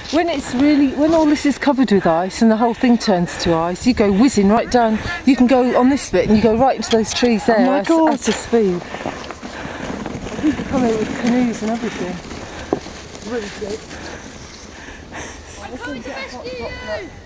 when all this is covered with ice and the whole thing turns to ice, you go whizzing right down. You can go on this bit and you go right into those trees there at a speed. You can come here with canoes and everything. Really good. I'm coming to rescue you!